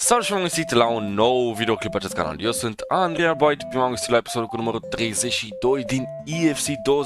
Salut și m-am găsit la un nou videoclip pe acest canal. Eu sunt Andreea Boyd, m-am găsit la episodul cu numărul 32 din EFC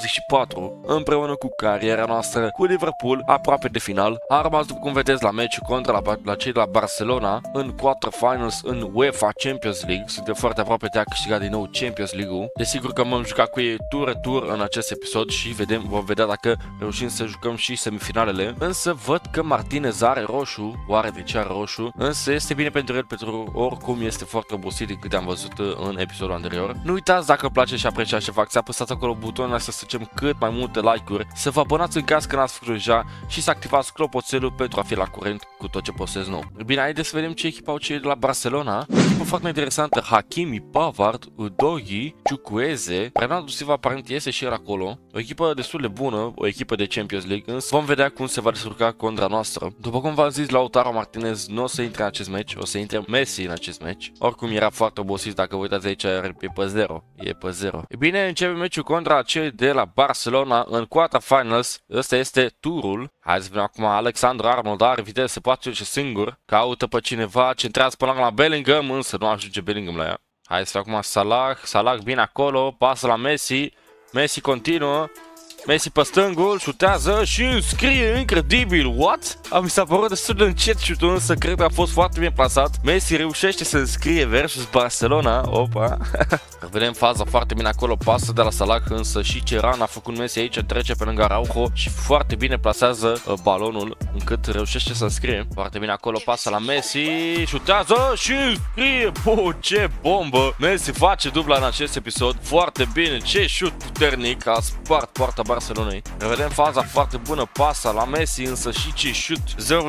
24, împreună cu cariera noastră cu Liverpool aproape de final. A rămas, după cum vedeți, la meciul contra la cei de la Barcelona în quarterfinals în UEFA Champions League. Suntem foarte aproape de a câștiga din nou Champions League-ul. Desigur că m-am jucat cu ei tur în acest episod și vom vedea dacă reușim să jucăm și semifinalele. Însă văd că Martinez are roșu. Oare de ce are roșu? Însă este bine pentru el, pentru oricum este foarte obosit din câte am văzut în episodul anterior. Nu uitați, dacă vă place și apreciați ce fac, să apăsați acolo butonul să strângem cât mai multe like-uri, să vă abonați în caz că n-ați făcut deja și să activați clopoțelul pentru a fi la curent cu tot ce postez nou. Bine, haideți să vedem ce echipă au cei de la Barcelona. O echipă foarte interesantă: Hakimi, Pavard, Udogi, Chukwueze, Bernardo Silva aparent iese și el acolo. O echipă destul de bună, o echipă de Champions League, însă vom vedea cum se va descurca contra noastră. După cum v-am zis, Lautaro Martinez nu o să intre în acest meci, o să intre Messi în acest meci. Oricum era foarte obosit, dacă vă uitați aici e pe 0. E pe 0. E bine, începe meciul contra cei de la Barcelona în quarterfinals. Ăsta este turul. Hai să vedem acum. Alexander-Arnold are viteză, se poate duce singur. Caută pe cineva, centrează până la Bellingham, însă nu ajunge Bellingham la ea. Hai să vedem acum Salah bine acolo, pasă la Messi. Messi continuă. Messi pe stângul, șutează și înscrie, incredibil, what? Mi s-a părut destul de încet șutul, însă cred că a fost foarte bine plasat. Messi reușește să înscrie versus Barcelona, opa. Vedem faza foarte bine acolo, pasă de la Salah, însă și Ceran a făcut Messi aici, trece pe lângă Araujo și foarte bine plasează balonul, încât reușește să înscrie. Foarte bine acolo, pasă la Messi, șutează și înscrie, ce bombă! Messi face dubla în acest episod, foarte bine, ce șut puternic, a spart poarta Barcelonei. Revedem faza foarte bună, pasa la Messi, însă și ce șut,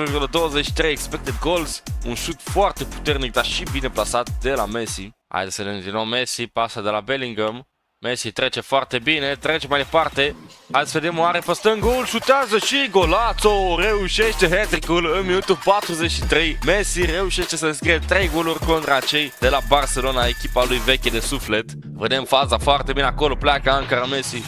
0,23 expected goals, un șut foarte puternic, dar și bine plasat de la Messi. Haideți să vedem din nou Messi, pasa de la Bellingham. Messi trece foarte bine, trece mai departe. Hai să vedem, oare pe stângul, șutează și golațo, reușește hat-trick-ul în minutul 43. Messi reușește să înscrie 3 goluri contra cei de la Barcelona, echipa lui veche de suflet. Vedem faza foarte bine acolo, pleacă Ankara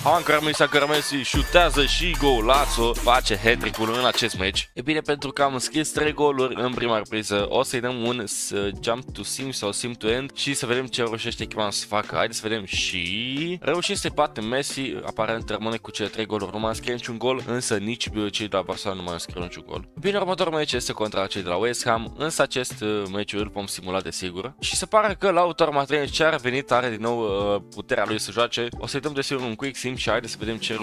Messi, șutează și golațo, face hat-trick-ul în acest meci. E bine, pentru că am înscris 3 goluri în prima repriză, o să-i dăm un jump to sim sau sim to end și să vedem ce reușește echipa să facă. Haideți să vedem și reușim să-i bate Messi, aparent rămâne cu cele 3 goluri, nu mai înscrie niciun gol, însă nici cei de la Barcelona nu mai înscrie niciun gol. Bine, următorul meci este contra cei de la West Ham, însă acest meci îl vom simula de sigur. Și se pare că Lautaro Martinez ce a revenit, are din nou puterea lui să joace. O să-i dăm desigur un quick sim și haideți să vedem ce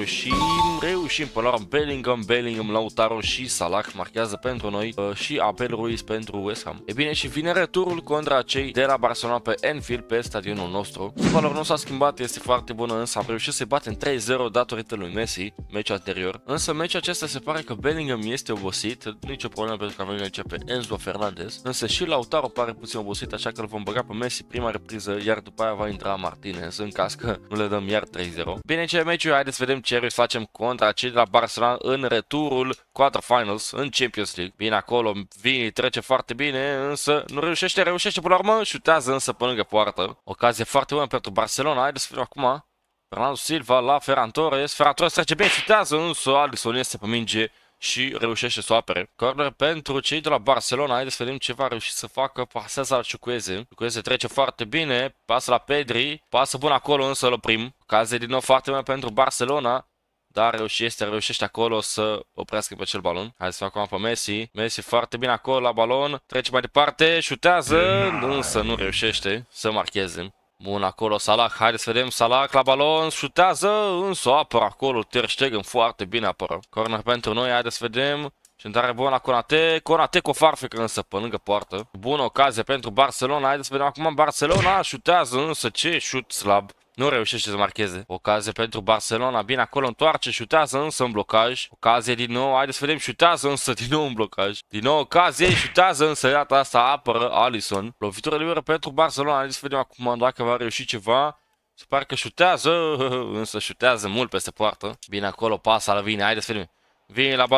reușim până la urmă. Bellingham, Lautaro și Salah marchează pentru noi și Abel Ruiz pentru West Ham. E bine, și vine returul contra cei de la Barcelona pe Anfield, pe stadionul nostru. Valorul nu s-a schimbat, este foarte bună, însă am reușit să-i batem 3-0 datorită lui Messi, meciul anterior. Însă meciul acesta se pare că Bellingham este obosit, nicio problemă pentru că avem aici pe Enzo Fernandez. Însă și Lautaro pare puțin obosit, așa că îl vom băga pe Messi prima repriză, iar după aia va intra Martinez în caz că nu le dăm iar 3-0. Bine, ce meciul, haideți să vedem ce facem contra cei de la Barcelona în returul quarterfinals în Champions League. Bine acolo, Vini trece foarte bine, însă nu reușește până la urmă, șutează însă pe lângă poartă. Ocazie foarte bună pentru Barcelona. Haideți să vedem acum. Bernardo Silva la Ferran Torres trece bine, șutează, însă Alisson este pe minge și reușește să o apere. Corner pentru cei de la Barcelona. Haideți să vedem ce va reuși să facă. Pasează la Chukwueze trece foarte bine, pasă la Pedri, pasă bun acolo, însă îl oprim. Ocazie din nou foarte bună pentru Barcelona, dar reușește acolo să oprească pe acel balon. Hai să facem acum pe Messi foarte bine acolo la balon, trece mai departe, șutează, însă nu reușește să marcheze. Bun, acolo Salah, haideți să vedem, Salah la balon, șutează, însă apără acolo, Ter Stegen foarte bine apără. Corner pentru noi, haideți să vedem. Centrare bună la Konate cu o farfecă însă pe lângă poartă. Bună ocazie pentru Barcelona, haideți să vedem acum Barcelona, șutează, însă ce șut slab. Nu reușește să marcheze. Ocazie pentru Barcelona, bine acolo, întoarce, șutează însă în blocaj. Ocazie din nou, haideți să vedem, șutează însă din nou în blocaj. Din nou ocazie, șutează însă, iată asta, apără Alisson. Lovitură liberă pentru Barcelona, haideți să vedem acum dacă va reuși ceva. Se pare că șutează, însă șutează mult peste poartă. Bine acolo, pasa la Vini, haideți să vedem. Vini la balon.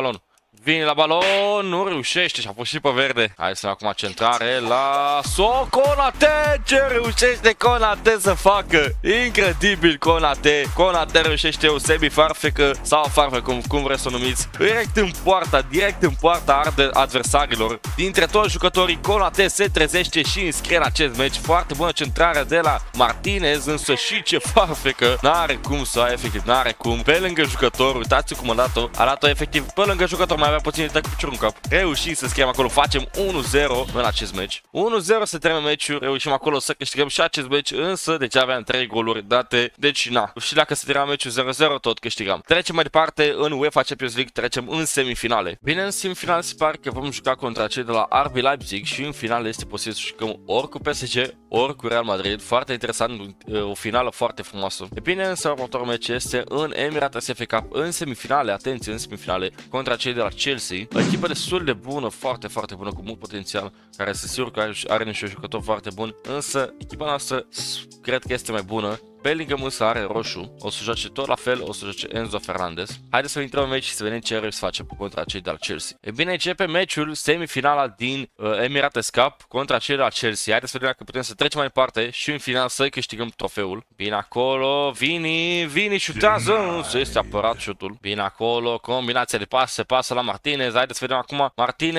Vine la balon, nu reușește și a fost și pe verde. Hai să acum centrare la Conate. Ce reușește Conate să facă? Incredibil Conate. Conate reușește o semi-farfecă sau farfecă, cum vreți să o numiți. Direct în poarta adversarilor. Dintre toți jucătorii, Conate se trezește și înscrie în acest meci. Foarte bună centrare de la Martinez, însă și ce farfecă. N-are cum să ai, efectiv, n-are cum. Pe lângă jucător, uitați cum a dat-o efectiv pe lângă jucător, mai avea puțin de cu piciorul în cap. Reușim să scriem acolo, facem 1-0 în acest meci. 1-0 se termină meciul, reușim acolo să câștigăm și acest meci, însă deci aveam 3 goluri date, deci na. Și dacă se termină meciul 0-0, tot câștigam. Trecem mai departe în UEFA Champions League, trecem în semifinale. Bine, în semifinale se pare că vom juca contra cei de la RB Leipzig și în finale este posibil să jucăm ori cu PSG, ori cu Real Madrid. Foarte interesant, o finală foarte frumoasă. E bine, însă următorul meci este în Emirates FA Cup, în semifinale, atenție, în semifinale, contra cei de la Chelsea. O echipă destul de bună, foarte bună, cu mult potențial, care sunt sigur că are niște jucători foarte buni, însă echipa noastră cred că este mai bună. Bellingham însă are roșu, o să joace tot la fel, o să joace Enzo Fernandez. Haideți să intrăm în meci și să vedem ce reuși să facem contra cei de la Chelsea. E bine, începe meciul, semifinala din Emirates Cup contra cei de la Chelsea. Haideți să vedem dacă putem să trecem mai departe și în final să câștigăm trofeul. Bine acolo, Vini șutează, însă este apărat șutul. Bine acolo, combinația de pas, se pasă la Martinez. Haideți să vedem acum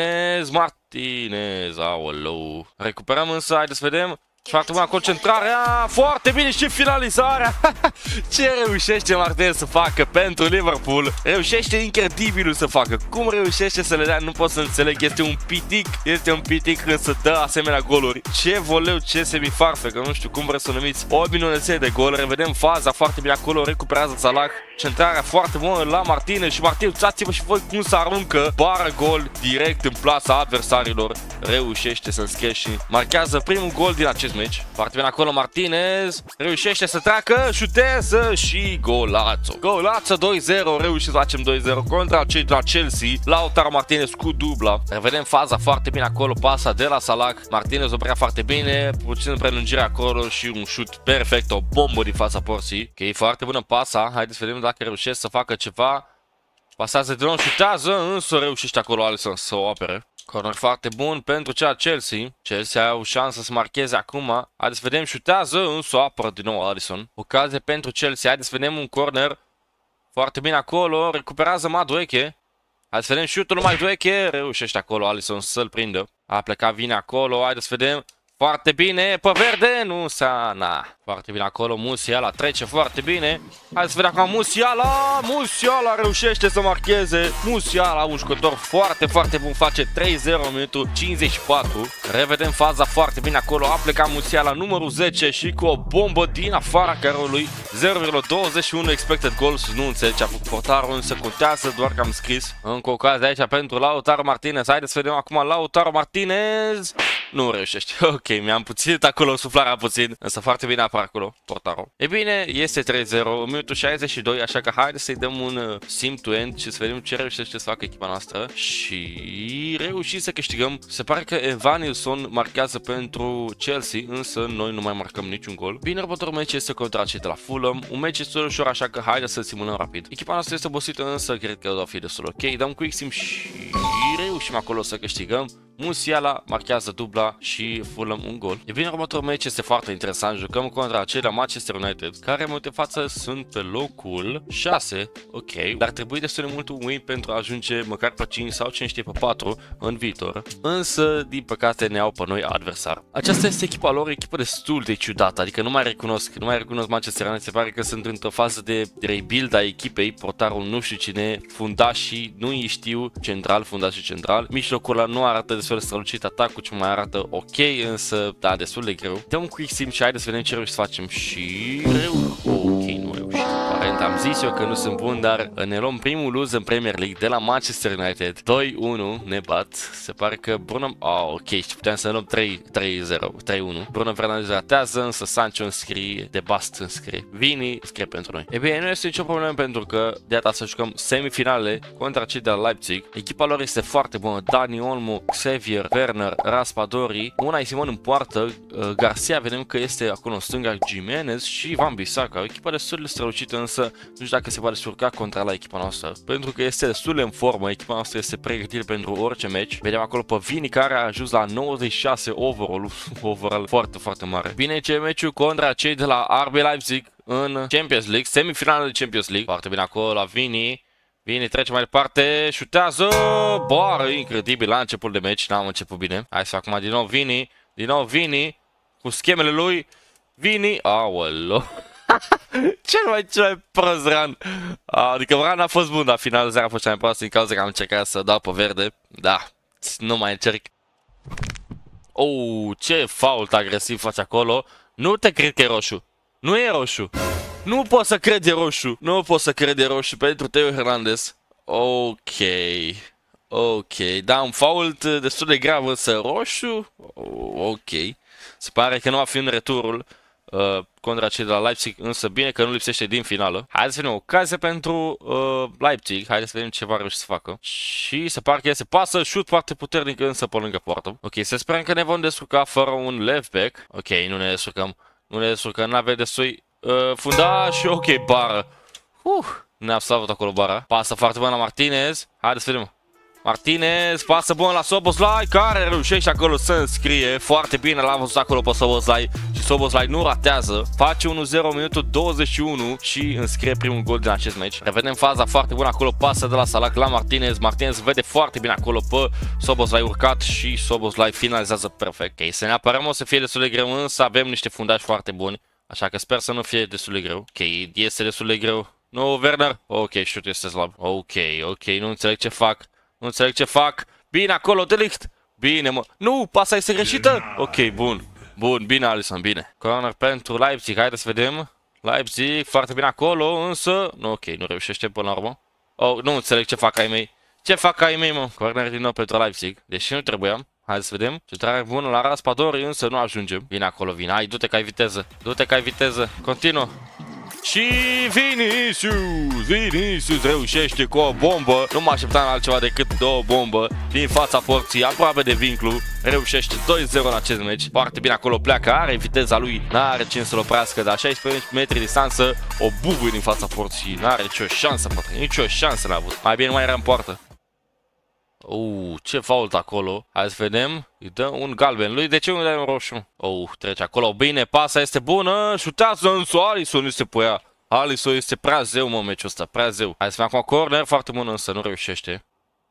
Martinez, aoleu. Recuperăm însă, haideți să vedem. Foarte bună concentrarea, foarte bine și finalizarea. Ce reușește Martinez să facă pentru Liverpool? Reușește incredibilul să facă. Cum reușește să le dea, nu pot să înțeleg. Este un pitic însă dă asemenea goluri. Ce voleu, ce semifarfecă, nu știu cum vreți să o numiți. O minunăție de gol, revedem faza foarte bine acolo, recuperează Salah. Centrarea foarte bună la Martinez și Martinez, uitați-vă și voi cum se aruncă. Bară gol direct în plasa adversarilor. Reușește să înscrie și marchează primul gol din acest meci. Foarte bine acolo Martinez, reușește să treacă, șutează și golațo. Golațo 2-0, reușim să facem 2-0 contra cei de la Chelsea. Lautaro Martinez cu dubla. Revedem faza foarte bine acolo, pasa de la Salah. Martinez oprea foarte bine, puțin prelungire acolo și un șut perfect, o bombă din fața porții. Ok, foarte bună pasa, haideți să vedem dacă reușesc să facă ceva. Pasează de nou, șutează, însă reușește acolo Alisson să o apere. Corner foarte bun pentru cea Chelsea. Chelsea au șansă să marcheze acum. Haideți să vedem, șutează, însă apără din nou Alisson. Ocazie pentru Chelsea. Haideți să vedem un corner. Foarte bine acolo. Recuperează Madueke. Haideți să vedem șutul lui Madueke. Reușește acolo Alisson să-l prindă. A plecat, vine acolo. Haideți să vedem. Foarte bine, pe verde, nu s-a... Foarte bine acolo, Musiala trece foarte bine. Hai să vedem acum Musiala reușește să marcheze. Musiala, un jucător foarte bun, face 3-0 în minutul 54. Revedem faza foarte bine acolo, a plecat Musiala numărul 10 și cu o bombă din afara carului. 0,21 expected goals, nu înțeleg ce a făcut portarul, însă contează doar că am scris. Încă o ocazie aici pentru Lautaro Martinez. Haideți să vedem acum Lautaro Martinez. Nu reușește. Ok, mi-am puținit acolo suflarea puțin, însă foarte bine apar acolo portarul. E bine, este 3-0 în minutul 62, așa că haideți să-i dăm un sim to end și să vedem ce reușește să facă echipa noastră. Și reușim să câștigăm. Se pare că Evanilson marchează pentru Chelsea, însă noi nu mai marcăm niciun gol. Bine, următorul meci este contra cei de la Fulham. Un meci este ușor, așa că haideți să simulăm rapid. Echipa noastră este obosită, însă cred că va fi destul ok. Dăm quick sim și reușim acolo să câștigăm. Musiala marchează dubla și Fulham un gol. E bine, următorul meci este foarte interesant. Jucăm contra cei de la Manchester United, care în momentul de față sunt pe locul 6. Ok, dar trebuie destul de mult un win pentru a ajunge măcar pe 5 sau cine știe pe 4 în viitor. Însă, din păcate, ne au pe noi adversar. Aceasta este echipa lor, echipă destul de ciudată, adică nu mai recunosc Manchester United. Se pare că sunt într-o fază de rebuild a echipei. Portarul nu știu cine, fundașii nu îi știu, fundașii central. Mijlocul ăla nu arată destul de strălucit, atacul ce mai arată ok, însă da, destul de greu. Dăm un quick sim și haideți să vedem ce reușim să facem și ok, nu reușim. Aparent am zis eu că nu sunt bun, dar ne luăm primul lose în Premier League de la Manchester United. 2-1 ne bat. Se pare că Bruno... ok, și puteam să ne luăm 3-0, 3-1. Bruno Fernandes ratează, însă Sancho înscrie, De Bast înscrie. Vini scrie pentru noi. E bine, nu este nicio problemă pentru că de data să jucăm semifinale contra cei de la Leipzig. Echipa lor este foarte bună. Dani Olmo, Xavier, Werner, Raspadori, Unai Simon în poartă, Garcia vedem că este acolo în stânga, Jimenez și Van Bissaka. O echipă destul de strălucită, însă nu știu dacă se va descurca contra la echipa noastră, pentru că este destul de în formă, echipa noastră este pregătită pentru orice meci. Vedem acolo pe Vini care a ajuns la 96 overall foarte, foarte mare. Bine, ce meciul contra cei de la RB Leipzig în Champions League, semifinală de Champions League. Foarte bine acolo la Vini. Vini trece mai departe, șutează, bară, incredibil la început de meci, n-am început bine. Hai să acum din nou Vini, cu schemele lui, Vini, aoleo. cel mai prost run. Adică run a fost bun, dar finalizarea a fost cea mai proastă din cauza că am încercat să dau pe verde. Da, nu mai încerc. Oh, ce fault agresiv face acolo. Nu te cred că e roșu. Nu e roșu. Nu pot să cred e roșu. Nu pot să cred e roșu pentru Theo Hernandez. Ok. Ok. Da, un fault destul de grav, însă roșu. Ok. Se pare că nu va fi în returul contra cei de la Leipzig, însă bine că nu lipsește din finală. Haideți să vedem ocazie pentru Leipzig. Haideți să vedem ce va reuși să facă. Și se pare că se pasă, șut foarte puternic însă pe lângă poartă. Ok, să sperăm că ne vom descurca fără un left back. Ok, nu ne descurcăm. Nu ne descurcăm, n-avem destui fundaș. Ok, bară. Ne-a salvat acolo bara. Pasă foarte bună la Martinez. Haideți să vedem. Martinez, pasă bună la Szoboszlai, care reușește acolo să înscrie. Foarte bine l-am văzut acolo pe Szoboszlai și Szoboszlai nu ratează. Face 1-0 minutul 21 și înscrie primul gol din acest meci. Revedem faza foarte bună acolo, pasă de la Salah la Martinez. Martinez vede foarte bine acolo pe Szoboszlai urcat și Szoboszlai finalizează perfect. Ok, să ne apărăm o să fie destul de greu, însă avem niște fundași foarte buni. Așa că sper să nu fie destul de greu. Ok, este destul de greu. Nu, Werner. Ok, șutul este slab. Ok, nu înțeleg ce fac. Nu înțeleg ce fac. Bine acolo, De Ligt. Bine, mă. Nu, pasa este greșită. Ok, bun. Bun, bine, Alisson, bine. Corner pentru Leipzig. Haideți să vedem. Leipzig, foarte bine acolo, însă... Nu, ok, nu reușește până la urmă. Oh, nu înțeleg ce fac ai mei. Ce fac ai mei, mă? Corner din nou pentru Leipzig. Deși nu trebuia. Haideți să vedem. Centrare bună la Raspadori, însă nu ajungem. Bine acolo, vine. Hai, du-te că ai viteză. Du-te că ai viteză. Continuă. Și Vinicius reușește cu o bombă. Nu mă așteptam la altceva decât de o bombă din fața porții, aproape de vinclu. Reușește 2-0 în acest meci. Foarte bine acolo pleacă, are viteza lui, n-are cine să-l oprească, dar 16 metri distanță, o bubuie din fața porții. N-are nicio șansă, frate, nicio șansă n-a avut. Mai bine mai era în poartă. Ce fault acolo. Hai să vedem. Îi dă un galben lui. De ce nu dai un roșu? Trece acolo. Bine, pasa este bună. Șutează însă. Alisson nu se putea. Alisson este prea zeu, mă, meciul ăsta. Prea zeu. Hai să vedem acum corner. Foarte bun însă. Nu reușește.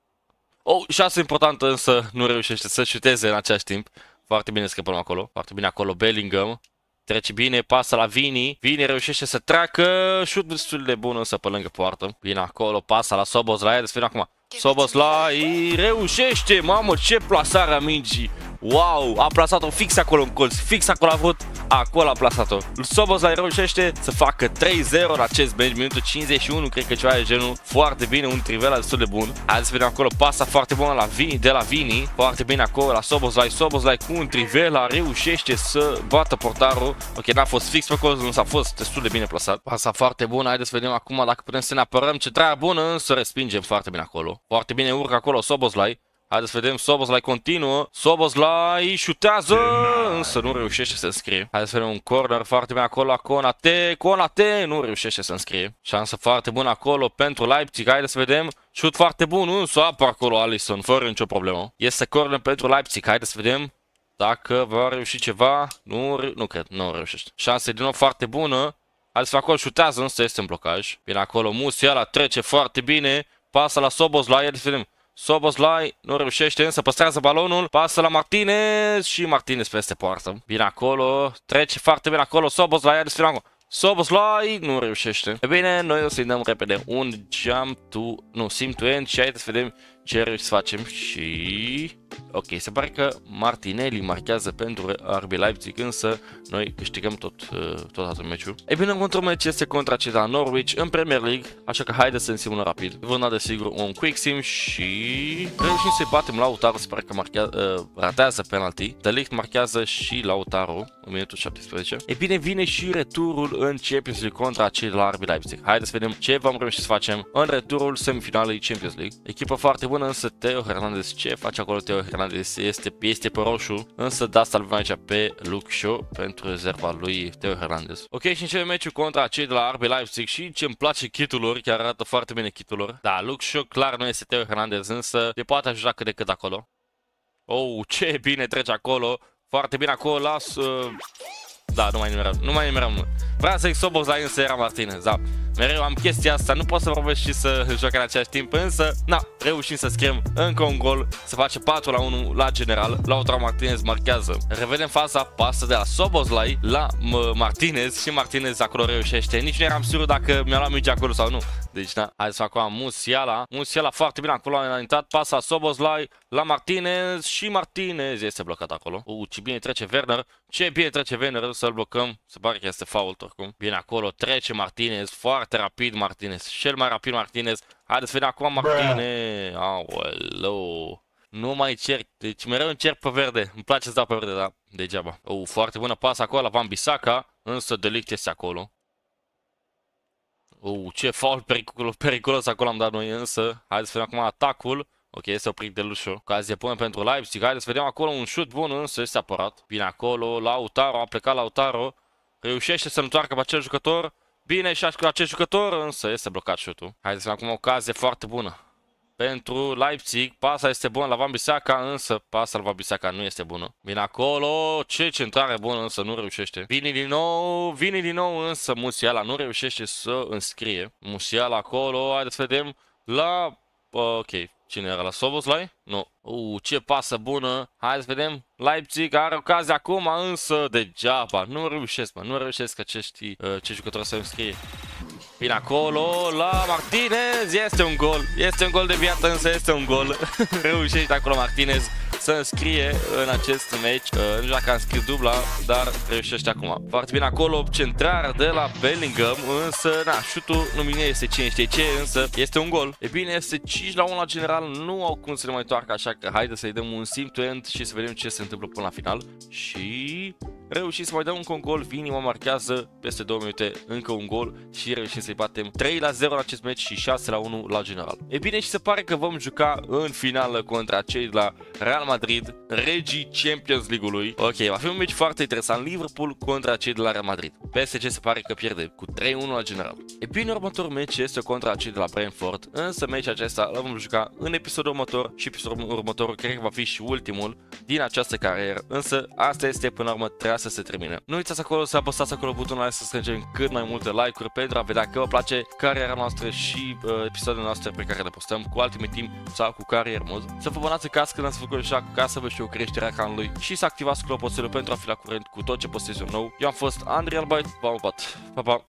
Șansă importantă însă. Nu reușește să șuteze în același timp. Foarte bine scăpăm acolo. Foarte bine acolo Bellingham. Trece bine, pasă la Vini. Vini reușește să treacă. Șut destul de bun însă pe lângă poartă. Bine acolo, pasa la Szoboszlai. Haideți să vedem acum. Szoboszlai reușește, mamă, ce plasare a mingii. Wow, a plasat-o fix acolo în colț, fix acolo a vrut, acolo a plasat-o. Szoboszlai reușește să facă 3-0 în acest meci, minutul 51, cred că ceva de genul. Foarte bine, un trivela destul de bun. Haideți să vedem acolo, pasa foarte bună la Vini, de la Vini. Foarte bine acolo la Szoboszlai, Szoboszlai cu un trivela reușește să bată portarul. Ok, n-a fost fix pe colț, însă a fost destul de bine plasat. Pasa foarte bună, haideți să vedem acum dacă putem să ne apărăm. Centrarea bună, însă respingem foarte bine acolo. Foarte bine urcă acolo Szoboszlai. Haideți să vedem, Szoboszlai continuă. Szoboszlai șutează, însă nu reușește să înscrie. Haideți să vedem un corner foarte bine acolo la Konate. Konate nu reușește să înscrie. Șansă foarte bună acolo pentru Leipzig. Haideți să vedem, șut foarte bun, însă apă acolo Alisson, fără nicio problemă. Este corner pentru Leipzig. Haideți să vedem dacă va reuși ceva. Nu cred, nu reușește. Șansă din nou foarte bună. Haideți să acolo șutează, însă este în blocaj. Bine acolo, Musiala trece foarte bine. Pasă la Szoboszlai, haideți să vedem. Szoboszlai nu reușește, însă păstrează balonul. Pasă la Martinez și Martinez peste poartă. Bine acolo, trece foarte bine acolo Szoboszlai, haideți să vedem. Szoboszlai nu reușește. E bine, noi o să-i dăm repede un sim to end și haideți să vedem ce reușim să facem și... Ok, se pare că Martinelli marchează pentru RB Leipzig, însă noi câștigăm tot meciul. E bine, următorul meci este contra cei de la Norwich în Premier League, așa că haideți să însimulăm rapid. Vom da desigur un quick sim și reușim să-i batem Lautaro, se pare că ratează penalty. De Ligt marchează și Lautaro în minutul 17. E bine, vine și returul în Champions League contra cei de la RB Leipzig. Haideți să vedem ce vom reuși să facem în returul semifinalei Champions League. Echipă foarte bună, însă Theo Hernandez, ce face acolo Theo Teo Hernandez este pe roșu, însă de asta îl avem aici pe Luke Shaw pentru rezerva lui Teo Hernandez. Ok, și începem meciul contra cei de la RB Leipzig și ce îmi place kitul lor, chiar arată foarte bine kitul lor. Da, Luke Shaw clar nu este Teo Hernandez, însă se poate ajuta cât de cât acolo. Oh, ce bine trece acolo, foarte bine acolo, las... Da, nu mai numeram. Vreau să zic Szoboszlai, însă era Martinez, da. Mereu am chestia asta, nu pot să vorbesc și să joc în același timp, însă, na, reușim să scriem încă un gol, se face 4-1 la general, Lautaro Martinez marchează. Revedem faza, pasă de la Szoboszlai la Martinez și Martinez acolo reușește. Nici nu eram sigur dacă mi-a luat mingea acolo sau nu. Deci, da, hai să fac acum Musiala foarte bine acolo a înaintat, pasa Szoboszlai la Martinez și Martinez este blocat acolo. Ce bine trece Werner, ce bine trece Werner, să-l blocăm, se pare că este foul oricum. Bine acolo, trece Martinez, foarte rapid Martinez, cel mai rapid Martinez. Haideți să vedem acum Martinez. Aoleu. Nu mai încerc, deci mereu încerc pe verde. Îmi place să dau pe verde, dar degeaba. Foarte bună pasă acolo la Wan-Bissaka, însă De Ligt este acolo. Ce faul periculos acolo am dat noi, însă haideți să vedem acum atacul. Ok, este oprit de Lucio. Ocazie bună pentru Leipzig. Haideți să vedem acolo un șut bun, însă este apărat. Bine acolo, Lautaro, a plecat Lautaro. Reușește să întoarcă pe acel jucător. Bine și acest jucător, însă este blocat șutul. Haideți să vedem acum o ocazie foarte bună pentru Leipzig. Pasa este bună la Wan-Bissaka, însă pasa la Wan-Bissaka nu este bună. Bine acolo, ce centrare bună, însă nu reușește. Vine din nou, însă Musiala nu reușește să înscrie. Musiala acolo, haideți să vedem la... Ok, cine era la Szoboszlai? Nu. Ce pasă bună. Hai să vedem. Leipzig are ocazia acum, însă degeaba. Nu reușesc acești jucători să înscrie. Bine acolo, la Martinez, este un gol. Este un gol de viață, însă este un gol. Reușește acolo Martinez să înscrie în acest meci. Nu știu dacă am scris dubla, dar reușește acum. Foarte bine acolo, centrarea de la Bellingham, însă, na, șutul nu bine este cine știe ce, însă este un gol. E bine, este 5-1 la general, nu au cum să ne mai toarcă, așa că haide să-i dăm un sim to end și să vedem ce se întâmplă până la final. Și... reușim să mai dăm încă un gol, Vini mă marchează peste 2 minute încă un gol și reușim să-i batem 3-0 în acest meci și 6-1 la general. E bine, și se pare că vom juca în finală contra cei de la Real Madrid, regii Champions League-ului. Ok, va fi un meci foarte interesant, Liverpool contra cei de la Real Madrid. PSG se pare că pierde cu 3-1 la general. E bine, următorul meci este contra cei de la Brentford, însă meciul acesta îl vom juca în episodul următor și episodul următor cred că va fi și ultimul din această carieră, însă asta este până la urmă să se termine. Nu uitați acolo să apăsați acolo butonul ăla să strângem cât mai multe like-uri pentru a vedea că vă place cariera noastră și episoadele noastre pe care le postăm cu Ultimate Team sau cu Career Mode. Să vă abonați ca când ați făcut așa ca să vă știu creșterea canalului și să activați clopoțelul pentru a fi la curent cu tot ce postez eu nou. Eu am fost Andrei Albayt, v-am pupat. Pa, pa!